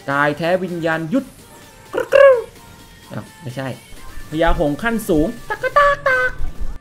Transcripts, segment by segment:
กายแท้วิญญาณยุทธไม่ใช่พญาหงส์ขั้นสูงตักกะตากตาก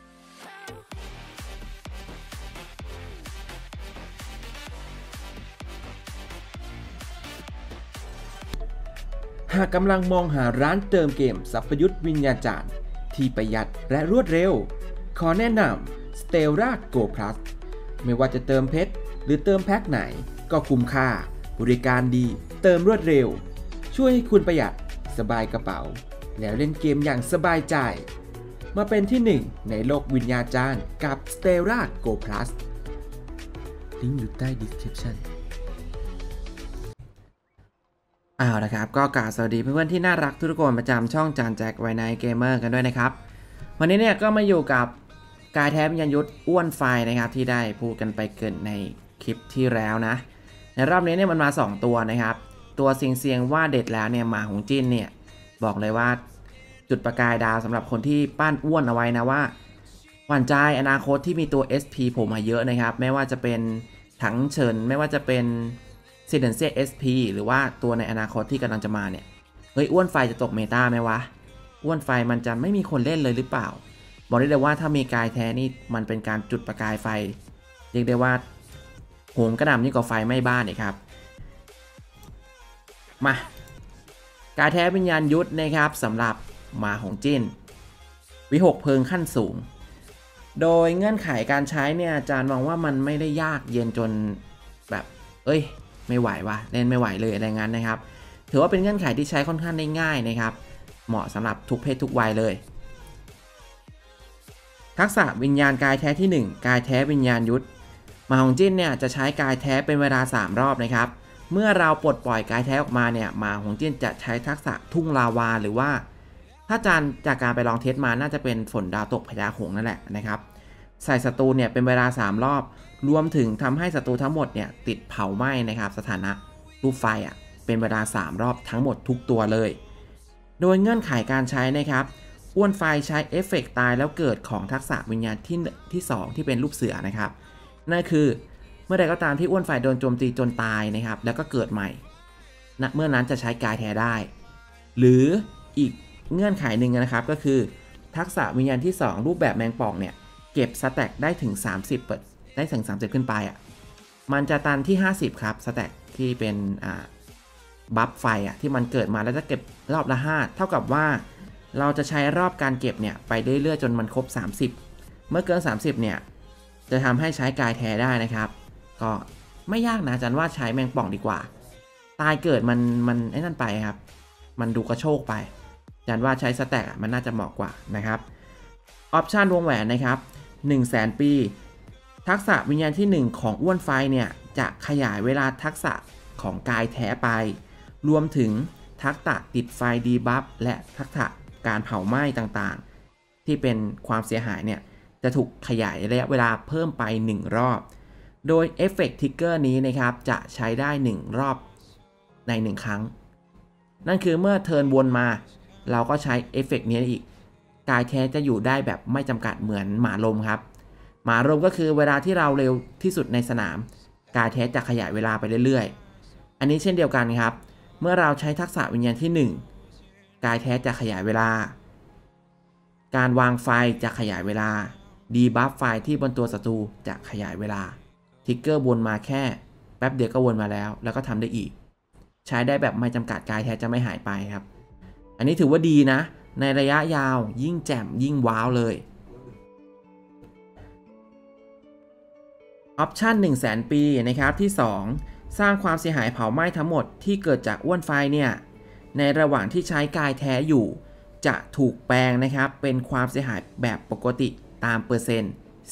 หากกำลังมองหาร้านเติมเกมสัพยุทธวิญญาจารย์ที่ประหยัดและรวดเร็วขอแนะนำ Stellar Go Plus ไม่ว่าจะเติมเพชรหรือเติมแพ็คไหนก็คุ้มค่าบริการดีเติมรวดเร็วช่วยให้คุณประหยัดสบายกระเป๋าแล้วเล่นเกมอย่างสบายใจมาเป็นที่หนึ่งในโลกวิญญาจารย์กับ Stellar Go Plus ลิงก์อยู่ใต้ descriptionเอาละครับก็กราบสวัสดีเพื่อนๆที่น่ารักทุกคนประจำช่องจานแจ็คไวไนท์เกมเมอร์กันด้วยนะครับวันนี้เนี่ยก็มาอยู่กับกายแท้วิญญาณยุทธอ้วนไฟนะครับที่ได้พูดกันไปเกินในคลิปที่แล้วนะในรอบนี้เนี่ยมันมา2ตัวนะครับตัวเสียงว่าเด็ดแล้วเนี่ยหมาหงจิ้นเนี่ยบอกเลยว่าจุดประกายดาวสำหรับคนที่ปั้นอ้วนเอาไว้นะว่าหวานใจอนาคตที่มีตัว SP ผมมาเยอะนะครับไม่ว่าจะเป็นถังเฉินไม่ว่าจะเป็นซิเดนเซีย SP หรือว่าตัวในอนาคตที่กำลังจะมาเนี่ยเฮ้ยอ้วนไฟจะตกเมตาไหมวะอ้วนไฟมันจะไม่มีคนเล่นเลยหรือเปล่าบอกได้เลยว่าถ้ามีกายแท้นี่มันเป็นการจุดประกายไฟเรียกได้ว่าโหมกระหน่ำยิ่งกว่าไฟไหม้บ้านอีกครับมากายแท้วิญญาณยุทธนะครับสำหรับหมาหงจิ้นวิหกเพลิงขั้นสูงโดยเงื่อนไขการใช้เนี่ยอาจารย์มองว่ามันไม่ได้ยากเย็นจนแบบไม่ไหววะเล่นไม่ไหวเลยอะไรงั้นนะครับถือว่าเป็นเงื่อนไขที่ใช้ค่อนข้างได้ง่ายนะครับเหมาะสำหรับทุกเพศทุกวัยเลยทักษะวิญญาณกายแท้ที่1กายแท้วิญญาณยุทธหมาหงจิ้นเนี่ยจะใช้กายแท้เป็นเวลา3รอบนะครับเมื่อเราปลดปล่อยกายแท้ออกมาเนี่ยหมาหงจิ้นจะใช้ทักษะทุ่งลาวาหรือว่าถ้าจารย์จากการไปลองเทสมาน่าจะเป็นฝนดาวตกพญาหงส์นั่นแหละนะครับใส่ศัตรูเนี่ยเป็นเวลา3รอบรวมถึงทำให้ศัตรูทั้งหมดเนี่ยติดเผาไหม้นะครับสถานะรูปไฟเป็นเวลา3รอบทั้งหมดทุกตัวเลยโดยเงื่อนไขการใช้นะครับอ้วนไฟใช้เอฟเฟกต์ตายแล้วเกิดของทักษะวิญญาณที่2ที่เป็นรูปเสือนะครับนั่นคือเมื่อใดก็ตามที่อ้วนไฟโดนโจมตีจนตายนะครับแล้วก็เกิดใหม่เมื่อนั้นจะใช้กายแท้ได้หรืออีกเงื่อนไขหนึ่งนะครับก็คือทักษะวิญญาณที่2รูปแบบแมงป่องเนี่ยเก็บสแต็กได้ถึง30ได้ถึง30ขึ้นไปมันจะตันที่50ครับสแต็กที่เป็นบัฟไฟที่มันเกิดมาแล้วจะเก็บรอบละ5เท่ากับว่าเราจะใช้รอบการเก็บเนี่ยไปเรื่อยๆจนมันครบ30เมื่อเกิน30เนี่ยจะทำให้ใช้กายแท้ได้นะครับก็ไม่ยากนะจันว่าใช้แมงป่องดีกว่าตายเกิดมันไอ้นั่นไปครับมันดูกระโชกไปจันว่าใช้สแต็กมันน่าจะเหมาะกว่านะครับออปชันวงแหวนนะครับ100,000 ปีทักษะวิญญาณที่1ของอ้วนไฟเนี่ยจะขยายเวลาทักษะของกายแท้ไปรวมถึงทักษะติดไฟดีบัฟและทักษะการเผาไหม้ต่างๆที่เป็นความเสียหายเนี่ยจะถูกขยายระยะเวลาเพิ่มไป1รอบโดยเอฟเฟกต์ทิกเกอร์นี้นะครับจะใช้ได้1รอบใน1ครั้งนั่นคือเมื่อเทิร์นวนมาเราก็ใช้เอฟเฟกต์นี้อีกกายแท้จะอยู่ได้แบบไม่จำกัดเหมือนหมาลมครับหมาลมก็คือเวลาที่เราเร็วที่สุดในสนามกายแท้จะขยายเวลาไปเรื่อยๆอันนี้เช่นเดียวกันครับเมื่อเราใช้ทักษะวิญญาณที่1กายแท้จะขยายเวลาการวางไฟจะขยายเวลาดีบัฟไฟที่บนตัวศัตรูจะขยายเวลาทิกเกอร์วนมาแค่แป๊บเดียวก็วนมาแล้วก็ทำได้อีกใช้ได้แบบไม่จำกัดกายแท้จะไม่หายไปครับอันนี้ถือว่าดีนะในระยะยาวยิ่งแจ่มยิ่งว้าวเลยออปชั่น100,000 ปีนะครับที่2สร้างความเสียหายเผาไหม้ทั้งหมดที่เกิดจากอ้วนไฟเนี่ยในระหว่างที่ใช้กายแท้อยู่จะถูกแปลงนะครับเป็นความเสียหายแบบปกติตามเปอร์เซ็นต์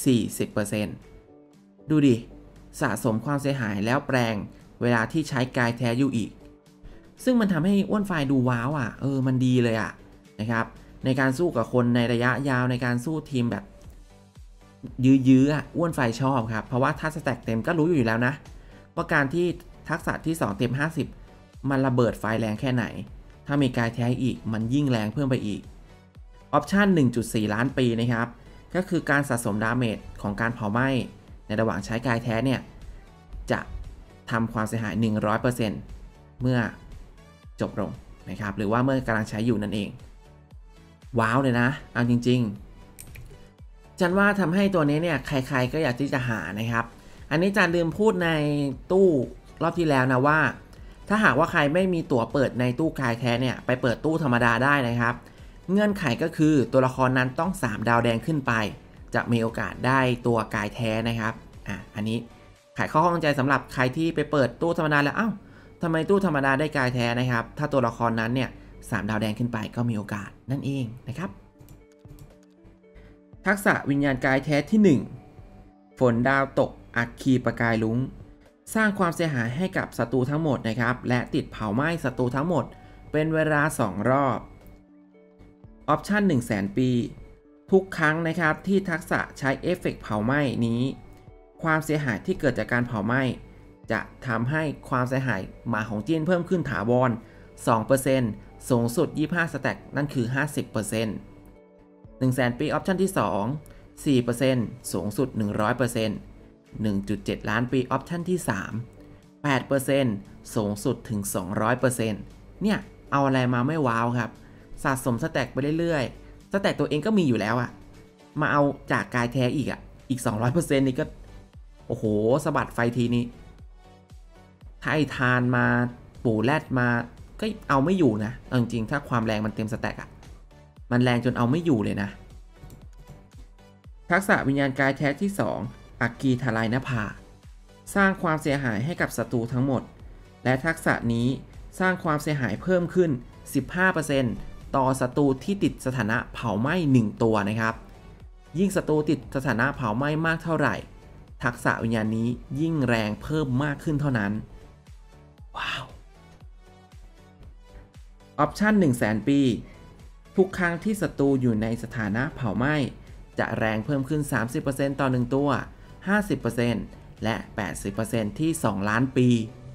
40% ดูดิสะสมความเสียหายแล้วแปลงเวลาที่ใช้กายแท้อยู่อีกซึ่งมันทำให้อ้วนไฟดูว้าวมันดีเลยนะครับในการสู้กับคนในระยะยาวในการสู้ทีมแบบยื้ออ้วนไฟชอบครับเพราะว่าถ้าสแต็กเต็มก็รู้อยู่แล้วนะว่าการที่ทักษะที่2เต็ม50มันระเบิดไฟแรงแค่ไหนถ้ามีกายแท้อีกมันยิ่งแรงเพิ่มไปอีกออปชั่น 1.4 ล้านปีนะครับก็คือการสะสมดาเมจของการเผาไหม้ในระหว่างใช้กายแท้เนี่ยจะทำความเสียหาย 100% เมื่อจบลงนะครับหรือว่าเมื่อกำลังใช้อยู่นั่นเองว้าวเลยนะเอาจริงๆจันว่าทำให้ตัวนี้เนี่ยใครๆก็อยากที่จะหานะครับอันนี้จันลืมพูดในตู้รอบที่แล้วนะว่าถ้าหากว่าใครไม่มีตั๋วเปิดในตู้กายแท้เนี่ยไปเปิดตู้ธรรมดาได้นะครับเงื่อนไขก็คือตัวละครนั้นต้อง3ดาวแดงขึ้นไปจะมีโอกาสได้ตัวกายแท้นะครับอันนี้ไขข้อข้องใจสำหรับใครที่ไปเปิดตู้ธรรมดาแล้วทำไมตู้ธรรมดาได้กายแท้นะครับถ้าตัวละครนั้นเนี่ย3ดาวแดงขึ้นไปก็มีโอกาสนั่นเองนะครับทักษะวิญญาณกายแท้ที่1ฝนดาวตกอัคคีประกายลุ้งสร้างความเสียหายให้กับศัตรูทั้งหมดนะครับและติดเผาไหม้ศัตรูทั้งหมดเป็นเวลา2รอบออปชั่น 100,000 ปีทุกครั้งนะครับที่ทักษะใช้เอฟเฟกต์เผาไหม้นี้ความเสียหายที่เกิดจากการเผาไหม้จะทำให้ความเสียหายหมาของจีนเพิ่มขึ้นถาวร 2% สูงสุด25สแต็กนั่นคือ 50% 100,000 ปีออปชั่นที่2 4% สูงสุด 100% 1.7 ล้านปีออปชั่นที่3 8% สูงสุดถึง 200% เนี่ยเอาอะไรมาไม่ว้าวครับสะสมสแต็กไปเรื่อยๆสแต็กตัวเองก็มีอยู่แล้วอะมาเอาจากกายแท้อีก 200% นี่ก็โอ้โหสะบัดไฟทีนี้ถ้าไอทานมาปู่แรดมาก็เอาไม่อยู่นะจริงๆถ้าความแรงมันเต็มสแต็กอะมันแรงจนเอาไม่อยู่เลยนะทักษะวิญญาณกายแท้ที่2อัคคีทลายหน้าผาสร้างความเสียหายให้กับศัตรูทั้งหมดและทักษะนี้สร้างความเสียหายเพิ่มขึ้น 15% ต่อศัตรูที่ติดสถานะเผาไหม้1ตัวนะครับยิ่งศัตรูติดสถานะเผาไหม้มากเท่าไหร่ทักษะวิญญาณนี้ยิ่งแรงเพิ่มมากขึ้นเท่านั้นว้าวออปชั่น 100,000 ปีทุกครั้งที่ศัตรูอยู่ในสถานะเผาไหม้จะแรงเพิ่มขึ้น 30% ต่อ1ตัว 50% และ 80% ที่2ล้านปี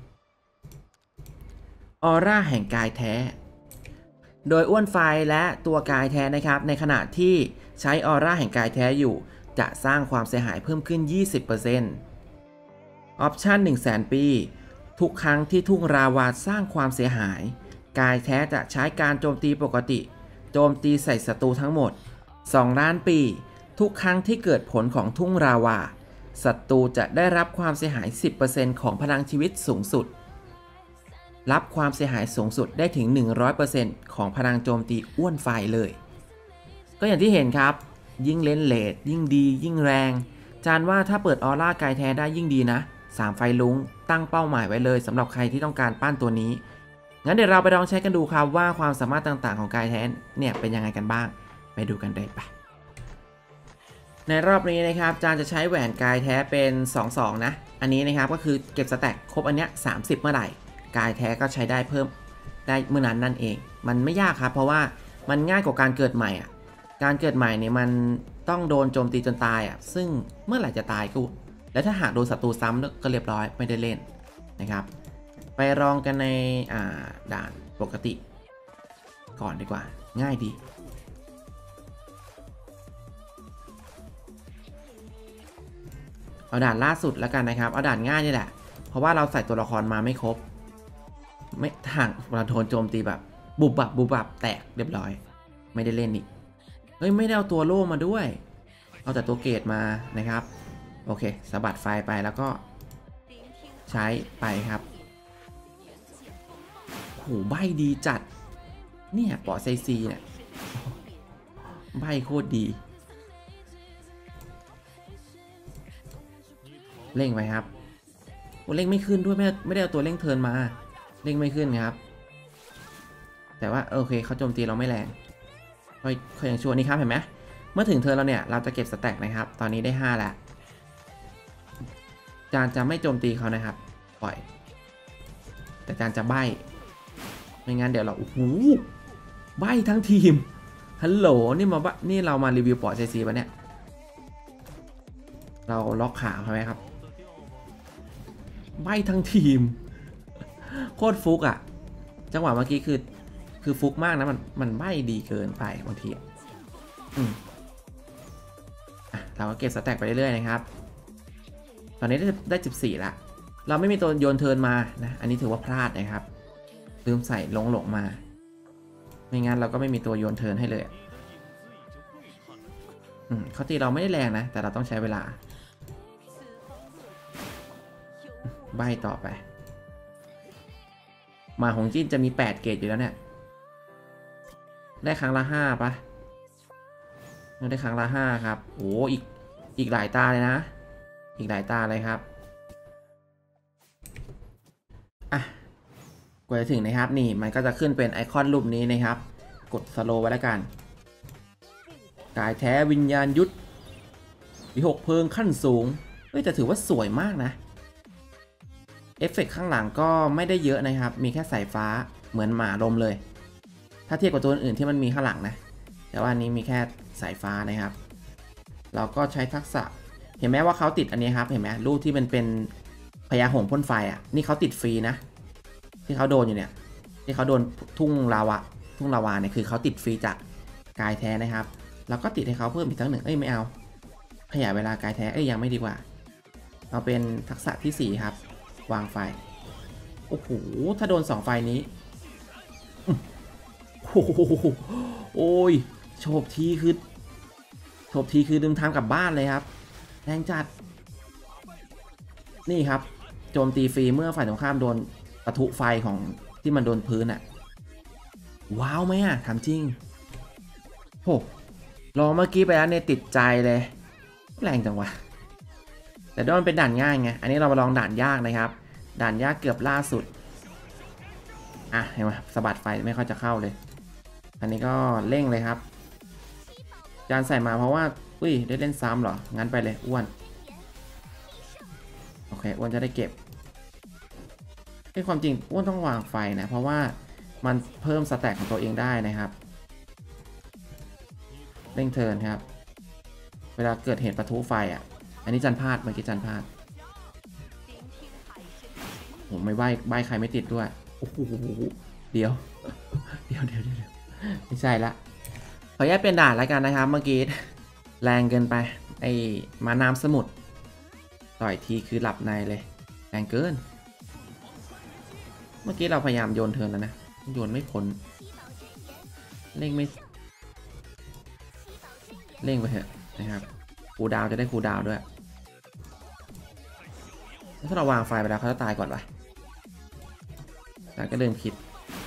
ออร่าแห่งกายแท้โดยอ้วนไฟและตัวกายแท้นะครับในขณะที่ใช้ออร่าแห่งกายแท้อยู่จะสร้างความเสียหายเพิ่มขึ้น 20% ออปชั่น 100,000 ปีทุกครั้งที่ทุ่งราวาสร้างความเสียหายกายแท้จะใช้การโจมตีปกติโจมตีใส่ศัตรูทั้งหมด2ล้านปีทุกครั้งที่เกิดผลของทุ่งราวาศัตรูจะได้รับความเสียหาย 10% ของพลังชีวิตสูงสุดรับความเสียหายสูงสุดได้ถึง 100% ของพลังโจมตีอ้วนไฟเลยก็อย่างที่เห็นครับยิ่งเลนเลทยิ่งดียิ่งแรงจานว่าถ้าเปิดออร่ากายแท้ได้ยิ่งดีนะ3ไฟลุ้งตั้งเป้าหมายไว้เลยสำหรับใครที่ต้องการปั้นตัวนี้งั้นเดี๋ยวเราไปลองใช้กันดูครับว่าความสามารถต่างๆของกายแท้เนี่ยเป็นยังไงกันบ้างไปดูกันเลยไปในรอบนี้นะครับจานจะใช้แหวนกายแท้เป็น 2-2 นะอันนี้นะครับก็คือเก็บสแต็กครบอันเนี้ย30เมื่อไหร่กายแท้ก็ใช้ได้เพิ่มได้เมื่อนั้นนั่นเองมันไม่ยากครับเพราะว่ามันง่ายกว่าการเกิดใหม่การเกิดใหม่เนี่ยมันต้องโดนโจมตีจนตายซึ่งเมื่อไหร่จะตายก็แล้วถ้าหากโดนศัตรูซ้ำก็เรียบร้อยไม่ได้เล่นนะครับไปลองกันในด่านปกติก่อนดีกว่าง่ายดีเอาด่านล่าสุดแล้วกันนะครับเอาด่านง่ายนี่แหละเพราะว่าเราใส่ตัวละครมาไม่ครบไม่ห่างเราโดนโจมตีแบบบุบบับแตกเรียบร้อยไม่ได้เล่นอีกเฮ้ยไม่ได้เอาตัวโล่มาด้วยเอาแต่ตัวเกตมานะครับโอเคสะบัดไฟไปแล้วก็ใช้ไปครับโหใบดีจัดเนี่ยปอไซซีเนี่ยใบโคตรดีเร่งไปครับเร่งไม่ขึ้นด้วยไม่ได้เอาตัวเร่งเทิร์นมาเร่งไม่ขึ้นครับแต่ว่าโอเคเขาโจมตีเราไม่แรงค่อยยังชัวร์นี่ครับเห็นไหมเมื่อถึงเทิร์นเราเนี่ยเราจะเก็บสแต็กนะครับตอนนี้ได้5แล้วจานจะไม่โจมตีเขานะครับปล่อยแต่จานจะใบ้ไม่งั้นเดี๋ยวเราโอ้โหใบ้ทั้งทีมฮัลโหลนี่เรามารีวิวปอดไซซีปะเนี่ยเราล็อกขาเขาไหมครับใบ้ทั้งทีมโคตรฟุกจังหวะเมื่อกี้คือฟุกมากนะมันใบ้ดีเกินไปบางทีเราก็เก็บสแต็กไปเรื่อยๆนะครับตอนนี้ได้14ละเราไม่มีตัวโยนเทิร์นมานะอันนี้ถือว่าพลาดนะครับลืมใส่หลงมาไม่งั้นเราก็ไม่มีตัวโยนเทิร์นให้เลยเขาตีเราไม่ได้แรงนะแต่เราต้องใช้เวลาใบต่อไปมาของจิ้นจะมี8เกรดอยู่แล้วเนี่ยได้ครั้งละ5ปะได้ครั้งละ5ครับโอ้อีกหลายตาเลยนะอีกหลายตาเลยครับอ่ะกว่าจะถึงนะครับนี่มันก็จะขึ้นเป็นไอคอนรูปนี้นะครับกดสโลว์ไว้แล้วกันกายแท้วิญญาณยุทธวิหกเพลิงขั้นสูงเฮ้ยแต่ถือว่าสวยมากนะเอฟเฟกต์ข้างหลังก็ไม่ได้เยอะนะครับมีแค่สายฟ้าเหมือนหมาลมเลยถ้าเทียบกับตัวอื่นที่มันมีข้างหลังนะแต่ว่าอันนี้มีแค่สายฟ้านะครับเราก็ใช้ทักษะเห็นไหมว่าเขาติดอันนี้ครับเห็นไหมรูปที่มันเป็นพญาหงส์พ่นไฟอ่ะนี่เขาติดฟรีนะที่เขาโดนอยู่เนี่ยที่เขาโดนทุ่งลาวาเนี่ยคือเขาติดฟรีจากกายแท้นะครับแล้วก็ติดให้เขาเพิ่มอีกทั้งหนึ่งไม่เอาขยายเวลากายแท้ยังไม่ดีกว่าเอาเป็นทักษะที่4ครับวางไฟโอ้โหถ้าโดน2ไฟนี้โอ้ยโฉบทีคือดึงทางกลับบ้านเลยครับแรงจัดนี่ครับโจมตีฟรีเมื่อฝ่ายตรงข้ามโดนปะทุไฟของที่มันโดนพื้นอ่ะว้าวไหมอ่ะถามจริงโหลองเมื่อกี้ไปแล้วเนี่ยติดใจเลยแรงจังวะแต่ด้วยมันเป็นด่านง่ายไงอันนี้เรามาลองด่านยากนะครับด่านยากเกือบล่าสุดอ่ะเห็นไหมสะบัดไฟไม่ค่อยจะเข้าเลยอันนี้ก็เร่งเลยครับจานใส่มาเพราะว่าอุ้ยได้เล่นซ้ำเหรองั้นไปเลยอ้วนโอเคอ้วนจะได้เก็บให้ความจริงอ้วนต้องวางไฟนะเพราะว่ามันเพิ่มสแต็กของตัวเองได้นะครับเร่งเทิร์นครับเวลาเกิดเหตุปะทุไฟอ่ะอันนี้จันพลาดเมื่อกี้จันพลาดผมไม่ใบใครไม่ติดด้วยโอ้โหเดี๋ยวไม่ใช่ละขอแยกเป็นด่านแล้วกันนะครับเมื่อกี้แรงเกินไปไอ้มาน้ำสมุทรต่อยทีคือหลับในเลยแรงเกินเมื่อกี้เราพยายามโยนเทิร์นแล้วนะโยนไม่พ้นเร่งไปเถอะนะครับคูดาวจะได้คูดาวด้วยถ้าเราวางไฟไปแล้วเขาจะตายก่อนปะแต่ก็เดินคิด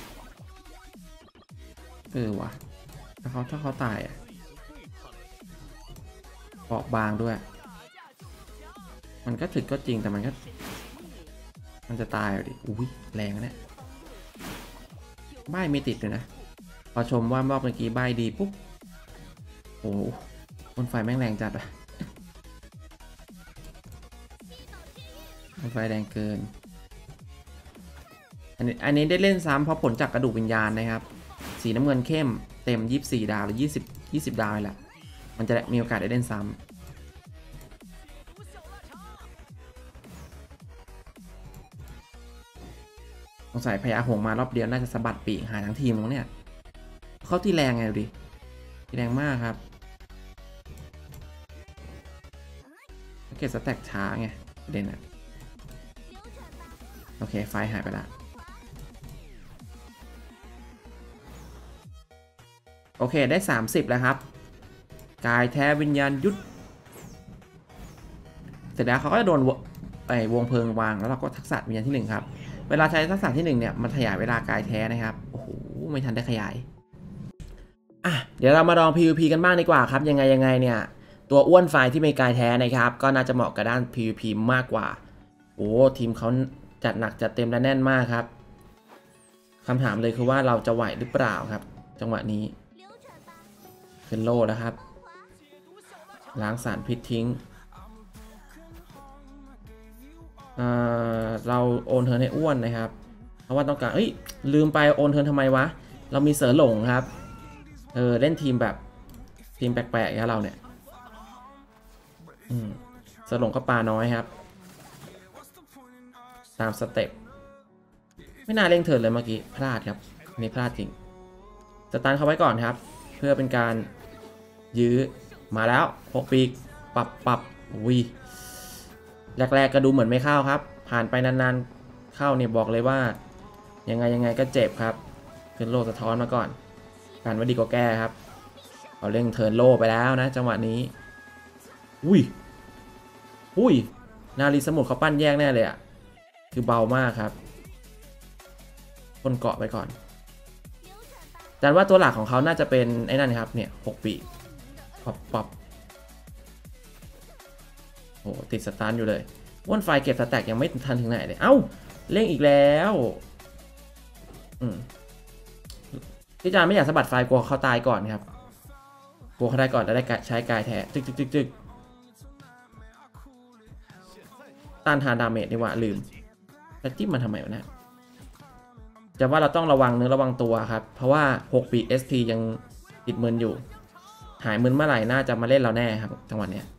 ว่ะถ้าเขาตายอ่ะเปราะบางด้วยมันก็ถึกก็จริงแต่มันจะตายดิอุ้ยแรงนะเนี่ยใบไม่ติดเลยนะพอชมว่ารอบเมื่อกี้ใบดีปุ๊บโอ้บนไฟแม่งแรงจัดอ่ะบนไฟแรงเกินอันนี้ได้เล่นซ้ำเพราะผลจากกระดูกวิญญาณนะครับสีน้ำเงินเข้มเต็ม24ดาวหรือ20ดาวแหละมันจะมีโอกาสได้เล่นซ้ำสงสัยพญาหงส์มารอบเดียวน่าจะสะบัดปีกหายทั้งทีมตรงเนี้ยเขาที่แรงไงดูดิที่แรงมากครับเก็บสแต็กช้าไงประเด็นอ่ะโอเคไฟหายไปละโอเคได้30แล้วครับกายแท้วิญญาณยุทธเสร็จแล้วเขาก็จะโดนวงเพลิงวางแล้วเราก็ทักษะวิญญาณที่1ครับเวลาใช้ทักษะที่1เนี่ยมันขยายเวลากายแท้นะครับโอ้โหไม่ทันได้ขยายอ่ะเดี๋ยวเรามาลอง PVP กันบ้างดีกว่าครับยังไงเนี่ยตัวอ้วนไฟที่มีกายแท้นะครับก็น่าจะเหมาะกับด้าน PVP มากกว่าโอ้ทีมเขาจัดหนักจัดเต็มและแน่นมากครับคำถามเลยคือว่าเราจะไหวหรือเปล่าครับจังหวะนี้ขึ้นโล่แล้วครับล้างสารพิษทิ้งเราโอนเทิร์นให้อ้วนนะครับเพราะว่าต้องการลืมไปโอนเทิร์นทำไมวะเรามีเสือหลงครับเล่นทีมแบบทีมแปลกๆครับเราเนี่ยเสือหลงก็ปลาน้อยครับตามสเต็ปไม่น่าเร่งเทิร์นเลยเมื่อกี้พลาดครับนี่พลาดจริงสตันเขาไว้ก่อนครับเพื่อเป็นการยื้อมาแล้ว6ปีกปรับวีแรกๆก็ดูเหมือนไม่เข้าครับผ่านไปนานๆเข้าเนี่ยบอกเลยว่ายังไงก็เจ็บครับขึ้นโล่สะท้อนมาก่อนการว่าดีกว่าแก้ครับเขาเร่งเทิร์นโล่ไปแล้วนะจังหวะนี้อุ้ยนารีสมุทรเขาปั้นแยกแน่เลยอ่ะคือเบามากครับคนเกาะไปก่อนแต่ว่าตัวหลักของเขาน่าจะเป็นไอ้นั่นครับเนี่ย6 ปีปับโอ้ติดสตาร์ทอยู่เลยว่นไฟเก็บสแต็กยังไม่ทันถึงไหนเลยเอ้าเร่งอีกแล้วที่จานไม่อยากสะบัดไฟกลัวเขาตายก่อนครับกลัวเขาได้ก่อนแล้วได้ใช้กายแท้จึกต้านทานดาเมจดีกว่าลืมแล้วจิ้มมันทำไมวะเนี่ยจะว่าเราต้องระวังเนื้อระวังตัวครับเพราะว่า6 ปี SP ยังติดมึนอยู่หายมึนเมื่อไหร่น่าจะมาเล่นเราแน่ครับจังหวะเนี้ย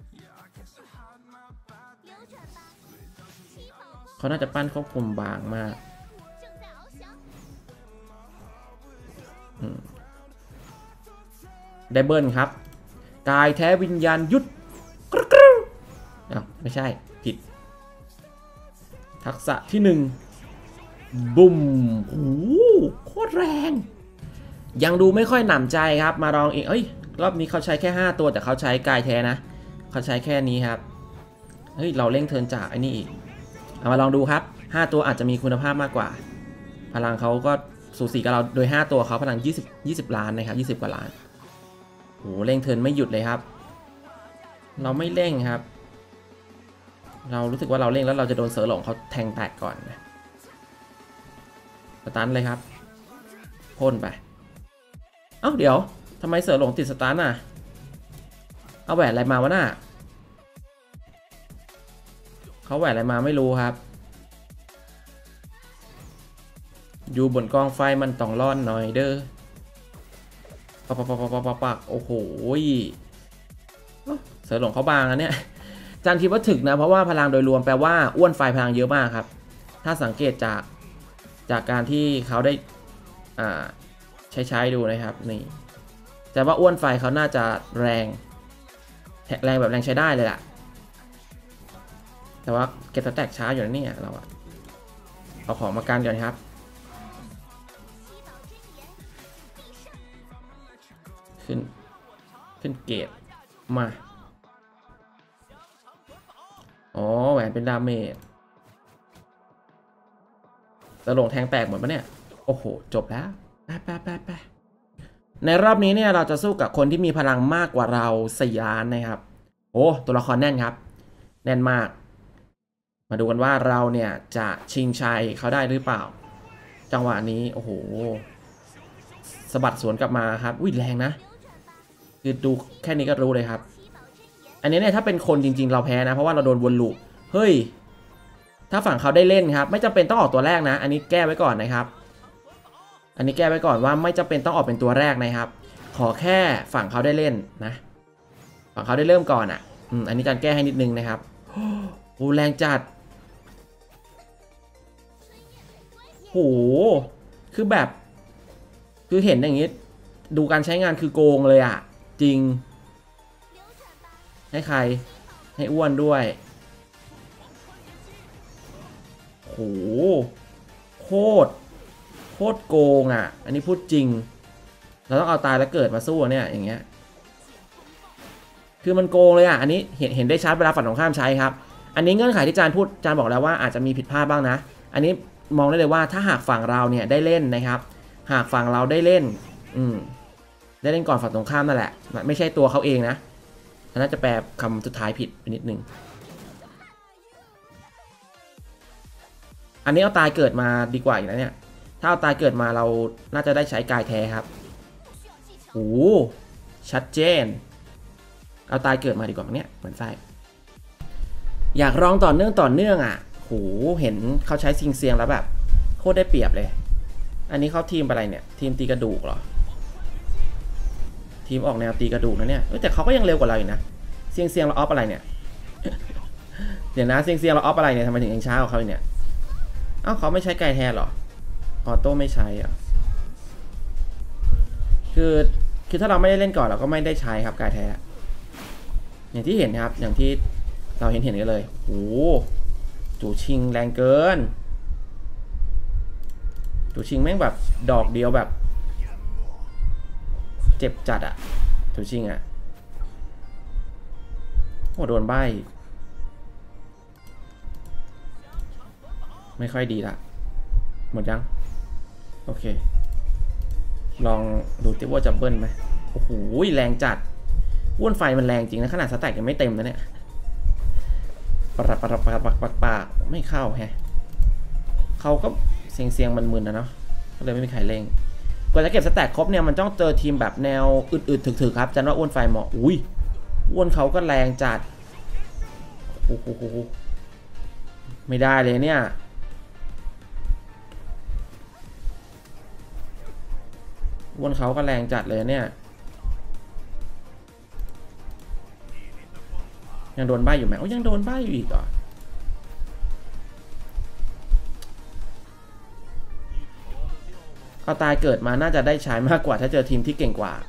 เขาน่าจะปั้นควบคุมบางมากได้เบิร์นครับกายแท้วิญญาณยุดไม่ใช่ผิดทักษะที่1บุ้มโอ้โคตรแรงยังดูไม่ค่อยหนำใจครับมาลองอีกรอบนี้เขาใช้แค่5 ตัวแต่เขาใช้กายแท้นะเขาใช้แค่นี้ครับเราเร่งเทิร์นจากไอ้นี่อีกเอามาลองดูครับ5 ตัวอาจจะมีคุณภาพมากกว่าพลังเขาก็สูสีกับเราโดย5 ตัวเขาพลัง20 ล้านนะครับ20 กว่าล้านโอ้เร่งเทิร์นไม่หยุดเลยครับเราไม่เร่งครับเรารู้สึกว่าเราเร่งแล้วเราจะโดนเสือหลงเขาแทงแตกก่อนสตันเลยครับพ่นไปเดี๋ยวทำไมเสือหลงติดสตันอ่ะเอาแหวนอะไรมาวะน่ะเขาแหวนอะไรมาไม่รู้ครับอยู่บนกองไฟมันต้องร้อนหน่อยเด้อปักโอ้โหเสือหลงเขาบางอันเนี้ยจันคิดว่าถึกนะเพราะว่าพลังโดยรวมแปลว่าอ้วนไฟพลังเยอะมากครับถ้าสังเกตจากการที่เขาได้ใช้ดูนะครับนี่แต่ว่าอ้วนไฟเขาน่าจะแรงแบบแรงใช้ได้เลยล่ะแต่ว่าเก็บสแต็กช้าอยู่นะเนี่ยเราเอาของมากันก่อนครับขึ้นเกตมาแหวนเป็นดาเมจตะลงแทงแตกหมดปะเนี่ยโอ้โหจบแล้วไปในรอบนี้เนี่ยเราจะสู้กับคนที่มีพลังมากกว่าเรา4 ล้านนะครับตัวละครแน่นครับแน่นมากมาดูกันว่าเราเนี่ยจะชิงชัยเขาได้หรือเปล่าจังหวะนี้โอ้โหสะบัดสวนกลับมาครับแรงนะคือดูแค่นี้ก็รู้เลยครับอันนี้เนี่ยถ้าเป็นคนจริงๆเราแพ้นะเพราะว่าเราโดนวนลูปเฮ้ยถ้าฝั่งเขาได้เล่นครับไม่จำเป็นต้องออกตัวแรกนะอันนี้แก้ไว้ก่อนนะครับอันนี้แก้ไว้ก่อนว่าไม่จำเป็นต้องออกเป็นตัวแรกนะครับขอแค่ฝั่งเขาได้เล่นนะฝั่งเขาได้เริ่มก่อนอันนี้จันแก้ให้นิดนึงนะครับโอ้แรงจัดโหคือแบบคือเห็นอย่างนี้ดูการใช้งานคือโกงเลยจริงให้ใครให้อ้วนด้วยโหโคตรโกงอันนี้พูดจริงเราต้องเอาตายแล้วเกิดมาสู้เนี่ยอย่างเงี้ยคือมันโกงเลยอันนี้เห็นได้ชัดเวลาฝั่งตรงข้ามใช้ครับอันนี้เงื่อนไขที่จานพูดจานบอกแล้วว่าอาจจะมีผิดพลาดบ้างนะอันนี้มองได้เลยว่าถ้าหากฝั่งเราเนี่ยได้เล่นนะครับหากฝั่งเราได้เล่นได้เล่นก่อนฝั่งตรงข้ามนั่นแหละไม่ใช่ตัวเขาเองนะน่าจะแปลคำสุดท้ายผิดไปนิดนึงอันนี้เอาตายเกิดมาดีกว่าอีกนะเนี่ยถ้าเอาตายเกิดมาเราน่าจะได้ใช้กายแท้ครับโอ้ชัดเจนเอาตายเกิดมาดีกว่าเนี่ยเหมือนไส้อยากลองต่อเนื่องโหเห็นเขาใช้ซิงเซียงแล้วแบบโคตรได้เปรียบเลยอันนี้เขาทีมอะไรเนี่ยทีมตีกระดูกเหรอทีมออกแนวตีกระดูกนะเนี่ยแต่เขาก็ยังเร็วกว่าเราอยู่นะเซียงเราออฟอะไรเนี่ยเดี๋ยวนะเซียงเราออฟอะไรเนี่ยทำไมถึงยังช้ากว่าเขาเนี่ยเขาไม่ใช้ไกแทนหรอออโต้ไม่ใช้คือถ้าเราไม่ได้เล่นก่อนเราก็ไม่ได้ใช้ครับไกแท้อย่างที่เห็นครับอย่างที่เราเห็นกันเลยโอ้จู่ชิงแรงเกินจูชิงแม่งแบบดอกเดียวแบบเจ็บจัดอะจูชิงอะโอ้โดนใบไม่ค่อยดีละหมดยังโอเคลองดูติว่าจะเบิ้ลไหมโอ้โหแรงจัดว้วนไฟมันแรงจริงนะขนาดสแต็กยังไม่เต็มนะเนี่ยปะปะปะปะปะปะไม่เข้าแฮะเขาก็เสียงมันมึนนะเนาะก็เลยไม่มีใครเล่งกว่าจะเก็บสแต็กครบเนี่ยมันต้องเจอทีมแบบแนวอึดๆถึกๆครับจันว่าอ้วนไฟเหมาะอุ้ยอ้วนเขาก็แรงจัดโอ้โหไม่ได้เลยเนี่ยอ้วนเขาก็แรงจัดเลยเนี่ยยังโดนใบ้อยู่ไหมโอ้ยังโดนใบ้อยู่อีกเหรอเอาตายเกิดมาน่าจะได้ใช้มากกว่าถ้าเจอทีมที่เก่งกว่า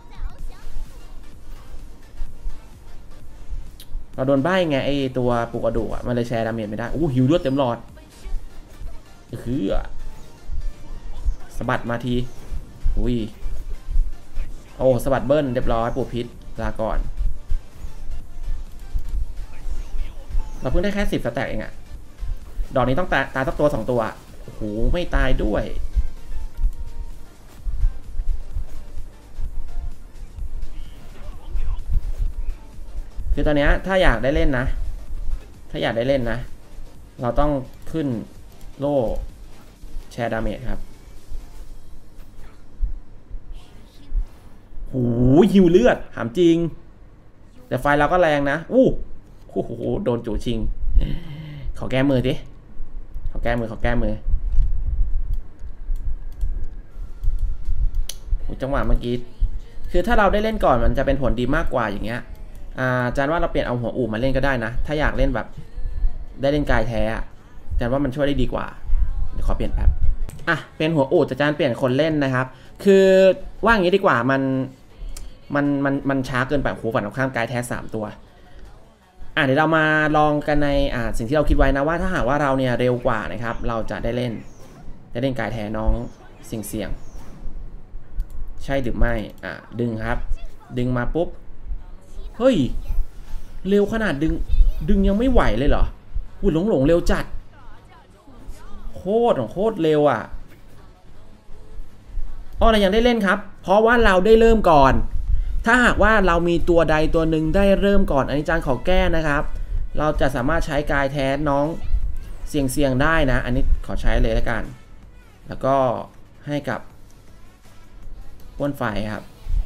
เราโดนใบ้ไงไอตัวปลุกกระดูกอะมันเลยแชร์ดาเมจไม่ได้อู้หิวเลือดเต็มหลอดคือสะบัดมาทีอุ้ยโอ้สะบัดเบิ้ลเรียบร้อยปูพิษลาก่อนเราเพิ่งได้แค่10 สแต็กเองอะดอกนี้ต้องตายสักตัว2 ตัวโอ้โหไม่ตายด้วยคือตอนนี้ถ้าอยากได้เล่นนะเราต้องขึ้นโล่แชร์ดาเมจครับโอ้ยฮิวเลือดถามจริงแต่ไฟเราก็แรงนะอู้โอ้โหโดนจู่ชิงขอแก้มือดิขอแก้มือจังหวะเมื่อกี้คือถ้าเราได้เล่นก่อนมันจะเป็นผลดีมากกว่าอย่างเงี้ยอาจารย์ว่าเราเปลี่ยนเอาหัวอู่มาเล่นก็ได้นะถ้าอยากเล่นแบบได้เล่นกายแท้อาจารย์ว่ามันช่วยได้ดีกว่าเดี๋ยวขอเปลี่ยนแป๊บเป็นหัวอู่อาจารย์เปลี่ยนคนเล่นนะครับคือว่าอย่างนี้ดีกว่ามันช้าเกินไปโหฝั่งตรงข้ามกายแท้3 ตัวเดี๋ยวเรามาลองกันในสิ่งที่เราคิดไว้นะว่าถ้าหากว่าเราเนี่ยเร็วกว่านะครับเราจะได้เล่นกายแท้น้องเสี่ยงใช่หรือไม่ดึงครับดึงมาปุ๊บเฮ้ยเร็วขนาดดึงยังไม่ไหวเลยเหรออุ้ยหลงเร็วจัดโคตรเร็วเรายังได้เล่นครับเพราะว่าเราได้เริ่มก่อนถ้าหากว่าเรามีตัวใดตัวหนึ่งได้เริ่มก่อนอันนี้อาจารย์ขอแก้นะครับเราจะสามารถใช้กายแท้น้องเสี่ยงได้นะอันนี้ขอใช้เลยแล้วกันแล้วก็ให้กับพ่นไฟครับ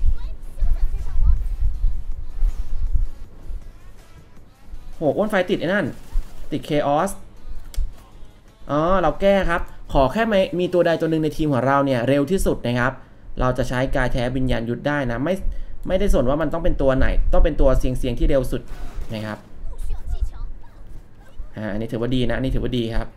โหอ้นไฟติดไอ้นั่นติดเคออสเราแก้ครับขอแค่มีตัวใดตัวหนึ่งในทีมของเราเนี่ยเร็วที่สุดนะครับเราจะใช้กายแท้วิญญาณยุทธได้นะไม่ได้สนว่ามันต้องเป็นตัวไหนต้องเป็นตัวเสี่ยงที่เร็วสุดนะครับอันนี้ถือว่าดีนะอันนี้ถือว่าดีครับ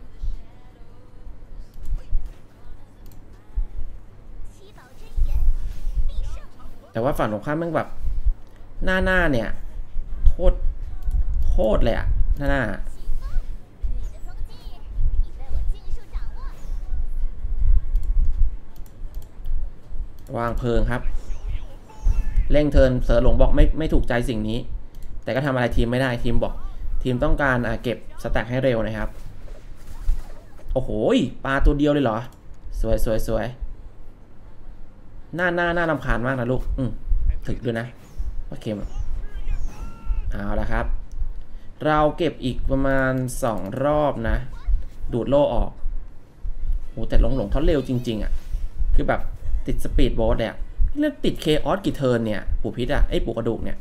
แต่ว่าฝั่งตรงข้ามมันแบบหน้าเนี่ยโคตรเลยหน้าวางเพลิงครับเร่งเทิร์นเสือหลงบอกไม่ถูกใจสิ่งนี้แต่ก็ทำอะไรทีมไม่ได้ทีมบอกทีมต้องการเก็บสแต็กให้เร็วนะครับโอ้โหปลาตัวเดียวเลยเหรอสวยหน้ารำคาญมากนะลูกถึกด้วยนะโอเคเอาละครับเราเก็บอีกประมาณ2 รอบนะดูดโล่ออกโอ้แต่หลงเขาเร็วจริงๆคือแบบติดสปีดโบ๊ทเลยแล้วติดเคออสกี่เทิร์นเนี่ยปู่พิษไอ้ปู่กระดูกเนี่ย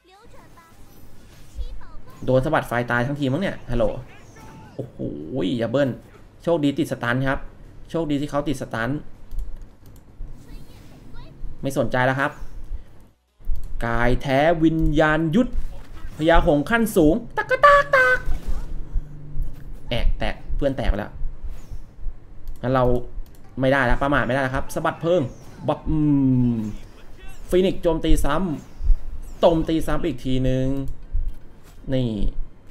โดนสะบัดไฟตายทั้งทีมั้งเนี่ยฮัลโหลโอ้โหอย่าเบิ้ลโชคดีติดสตันครับโชคดีที่เขาติดสตันไม่สนใจแล้วครับกายแท้วิญญาณยุทธพญาหงส์ขั้นสูงตักแตกเพื่อนแตกไปแล้วงั้นเราไม่ได้แล้วประมาทไม่ได้แล้วครับสะบัดเพิ่มบับฟีนิกซ์โจมตีซ้ำตีซ้ำอีกทีนึงนี่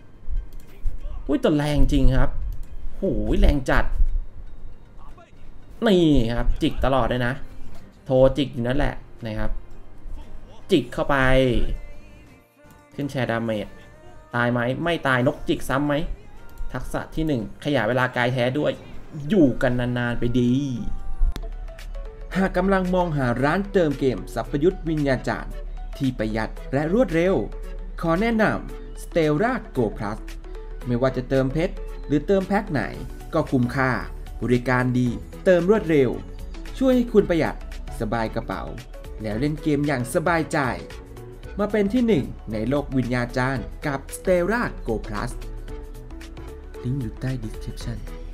อุ้ยตัวแรงจริงครับโหแรงจัดนี่ครับจิกตลอดเลยนะโทรจิกอยู่นั่นแหละนะครับจิกเข้าไปขึ้นแชร์ดาเมจตายไหมไม่ตายนกจิกซ้ำไหมทักษะที่1ขยายเวลากายแท้ด้วยอยู่กันนานๆไปดีหากกำลังมองหาร้านเติมเกมสัพยุทธ์วิญญาจารย์ที่ประหยัดและรวดเร็วขอแนะนำ Stellar Go Plus ไม่ว่าจะเติมเพชรหรือเติมแพ็คไหนก็คุ้มค่าบริการดีเติมรวดเร็วช่วยให้คุณประหยัดสบายกระเป๋าแล้วเล่นเกมอย่างสบายใจมาเป็นที่1ในโลกวิญญาจารย์กับ Stellar Go Plus ลิงก์อยู่ใต้ description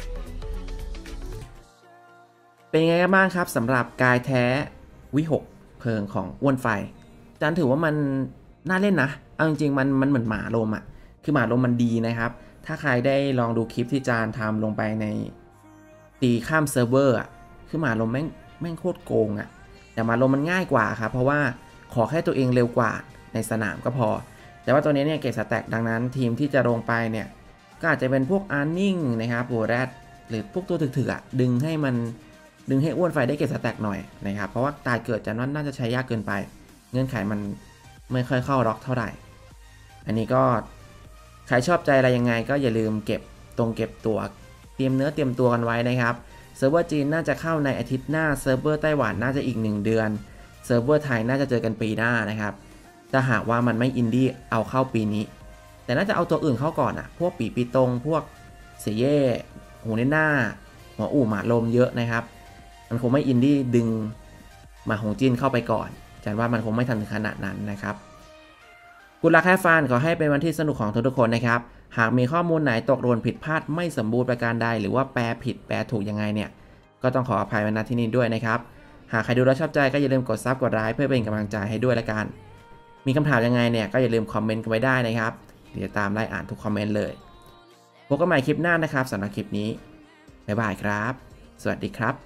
เป็นไงกันบ้างครับสำหรับกายแท้วิหกเพลิงของอ้วนไฟจันถือว่ามันน่าเล่นนะเอาจริงๆมันเหมือนหมาลมอ่ะคือหมาลมมันดีนะครับถ้าใครได้ลองดูคลิปที่จานทำลงไปในตีข้ามเซิร์ฟเวอร์อ่ะคือหมาลมแม่งโคตรโกงอ่ะแต่หมาลมมันง่ายกว่าครับเพราะว่าขอแค่ตัวเองเร็วกว่าในสนามก็พอแต่ว่าตัวนี้เนี่ยเก็บสแต็กดังนั้นทีมที่จะลงไปเนี่ยก็อาจจะเป็นพวกอาร์นิ่งนะครับโบแรดหรือพวกตัวถึกๆอ่ะดึงให้อ้วนไฟได้เก็บสแต็กหน่อยนะครับเพราะว่าตายเกิดจันว่าน่าจะใช้ยากเกินไปเงื่อนไขมันไม่ค่อยเข้าล็อกเท่าไหร่อันนี้ก็ใครชอบใจอะไรยังไงก็อย่าลืมเก็บตัวเตรียมเนื้อเตรียมตัวกันไว้นะครับเซิร์ฟเวอร์จีนน่าจะเข้าในอาทิตย์หน้าเซิร์ฟเวอร์ไต้หวันน่าจะอีก1เดือนเซิร์ฟเวอร์ไทยน่าจะเจอกันปีหน้านะครับถ้าหากว่ามันไม่อินดี้เอาเข้าปีนี้แต่น่าจะเอาตัวอื่นเข้าก่อนอ่ะพวกปีตงพวกเสเย่หูเนหน้าหัวอู่หมาลมเยอะนะครับมันคงไม่อินดี้ดึงมาหงจินเข้าไปก่อนจันว่ามันคงไม่ทันถึงขนาดนั้นนะครับคุณรักแค่ฟันขอให้เป็นวันที่สนุกของทุกคนนะครับหากมีข้อมูลไหนตกหล่นผิดพลาดไม่สมบูรณ์ประการใดหรือว่าแปลผิดแปลถูกยังไงเนี่ยก็ต้องขออภัยไว้ณที่นี้ด้วยนะครับหากใครดูแล้วชอบใจก็อย่าลืมกดซับกดไลค์เพื่อเป็นกำลังใจให้ด้วยละกันมีคำถามยังไงเนี่ยก็อย่าลืมคอมเมนต์กันไว้ได้นะครับเดี๋ยวตามไล่อ่านทุกคอมเมนต์เลยพบกันใหม่คลิปหน้านะครับสำหรับคลิปนี้บ๊ายบายครับสวัสดีครับ